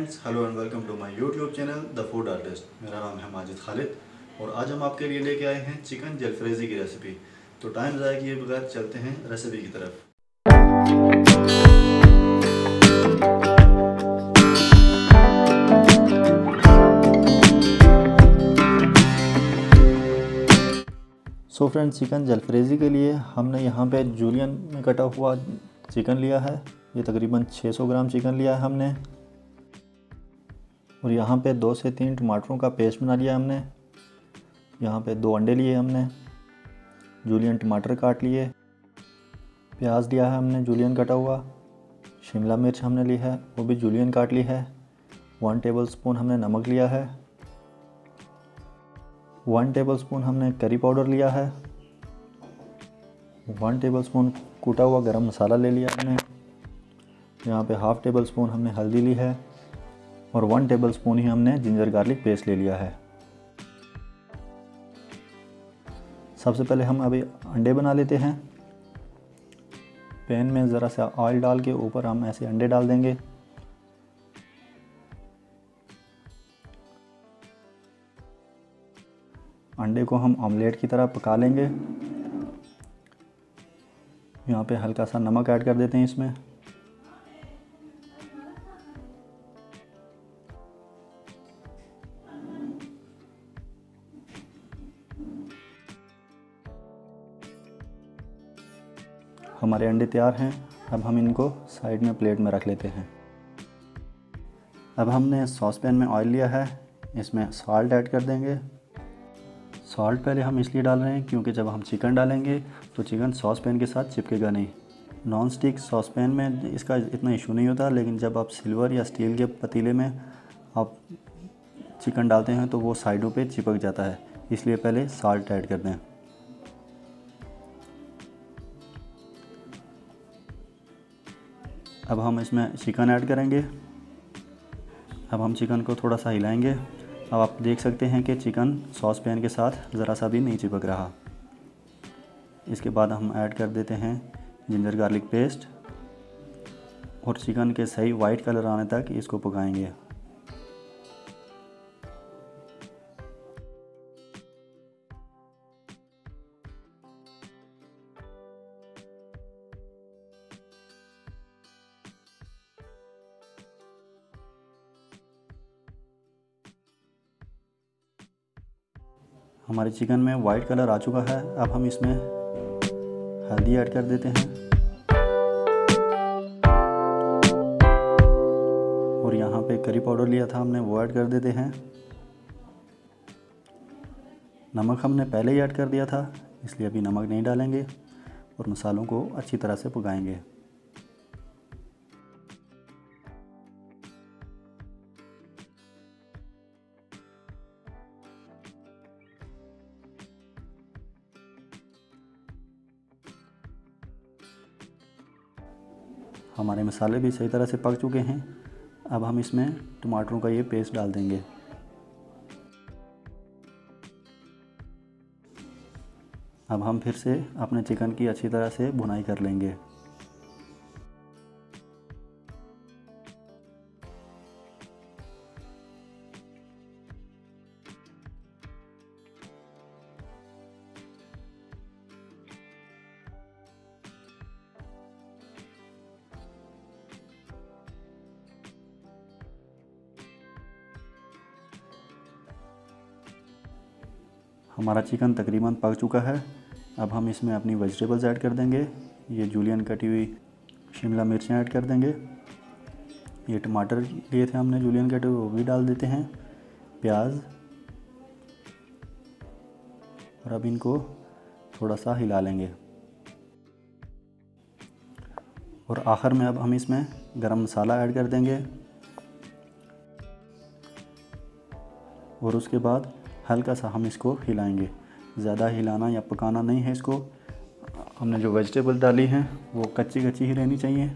Friends, hello and welcome to my YouTube channel the food artist. मेरा नाम है माजिद खालिद और आज हम आपके लिए लेके आए हैं चिकन जलफ्रेजी की रेसिपी। तो टाइम ज़ाया किए बगैर चलते हैं रेसिपी की तरफ। सो फ्रेंड्स, चिकन जलफ्रेजी के लिए हमने यहाँ पे जूलियन में कटा हुआ चिकन लिया है। ये तकरीबन 600 ग्राम चिकन लिया है हमने। और यहाँ पे 2 से 3 टमाटरों का पेस्ट बना लिया हमने। यहाँ पे 2 अंडे लिए हमने, जूलियन टमाटर काट लिए, प्याज लिया है हमने जूलियन कटा हुआ, शिमला मिर्च हमने ली है वो भी जूलियन काट ली है, 1 टेबलस्पून हमने नमक लिया है, 1 टेबलस्पून हमने करी पाउडर लिया है, 1 टेबलस्पून कूटा हुआ गरम मसाला ले लिया हमने। यहाँ पे 1/2 टेबलस्पून हमने हल्दी ली है और 1 टेबलस्पून ही हमने जिंजर गार्लिक पेस्ट ले लिया है। सबसे पहले हम अभी अंडे बना लेते हैं। पैन में ज़रा सा ऑयल डाल के ऊपर हम ऐसे अंडे डाल देंगे। अंडे को हम ऑमलेट की तरह पका लेंगे। यहाँ पे हल्का सा नमक ऐड कर देते हैं इसमें। हमारे अंडे तैयार हैं। अब हम इनको साइड में प्लेट में रख लेते हैं। अब हमने सॉस पैन में ऑयल लिया है, इसमें सॉल्ट ऐड कर देंगे। सॉल्ट पहले हम इसलिए डाल रहे हैं क्योंकि जब हम चिकन डालेंगे तो चिकन सॉस पैन के साथ चिपकेगा नहीं। नॉन स्टिक सॉस पैन में इसका इतना इशू नहीं होता, लेकिन जब आप सिल्वर या स्टील के पतीले में आप चिकन डालते हैं तो वो साइडों पे चिपक जाता है, इसलिए पहले सॉल्ट ऐड कर दें। अब हम इसमें चिकन ऐड करेंगे। अब हम चिकन को थोड़ा सा हिलाएंगे। अब आप देख सकते हैं कि चिकन सॉस पैन के साथ ज़रा सा भी नहीं चिपक रहा। इसके बाद हम ऐड कर देते हैं जिंजर गार्लिक पेस्ट और चिकन के सही वाइट कलर आने तक इसको पकाएंगे। हमारे चिकन में वाइट कलर आ चुका है। अब हम इसमें हल्दी ऐड कर देते हैं और यहाँ पे करी पाउडर लिया था हमने वो ऐड कर देते हैं। नमक हमने पहले ही ऐड कर दिया था, इसलिए अभी नमक नहीं डालेंगे और मसालों को अच्छी तरह से पकाएंगे। हमारे मसाले भी सही तरह से पक चुके हैं। अब हम इसमें टमाटरों का ये पेस्ट डाल देंगे। अब हम फिर से अपने चिकन की अच्छी तरह से भुनाई कर लेंगे। हमारा चिकन तकरीबन पक चुका है। अब हम इसमें अपनी वेजिटेबल्स ऐड कर देंगे। ये जूलियन कटी हुई शिमला मिर्चें ऐड कर देंगे। ये टमाटर लिए थे हमने जूलियन कटे हुए वो भी डाल देते हैं, प्याज। और अब इनको थोड़ा सा हिला लेंगे। और आखिर में अब हम इसमें गरम मसाला ऐड कर देंगे और उसके बाद हल्का सा हम इसको हिलाएंगे। ज़्यादा हिलाना या पकाना नहीं है इसको। हमने जो वेजिटेबल डाली हैं वो कच्ची कच्ची ही रहनी चाहिए।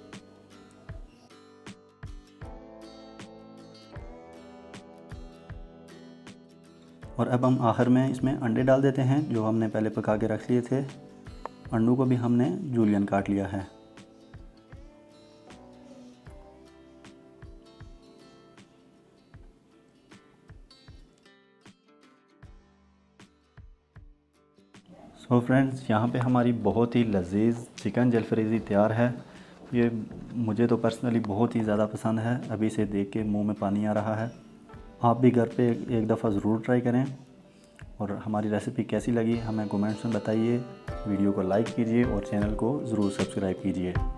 और अब हम आखिर में इसमें अंडे डाल देते हैं जो हमने पहले पका के रख लिए थे। अंडों को भी हमने जूलियन काट लिया है। सो फ्रेंड्स, यहाँ पे हमारी बहुत ही लजीज चिकन जलफरेज़ी तैयार है। ये मुझे तो पर्सनली बहुत ही ज़्यादा पसंद है। अभी इसे देख के मुंह में पानी आ रहा है। आप भी घर पे एक दफ़ा ज़रूर ट्राई करें और हमारी रेसिपी कैसी लगी हमें कमेंट्स में बताइए। वीडियो को लाइक कीजिए और चैनल को ज़रूर सब्सक्राइब कीजिए।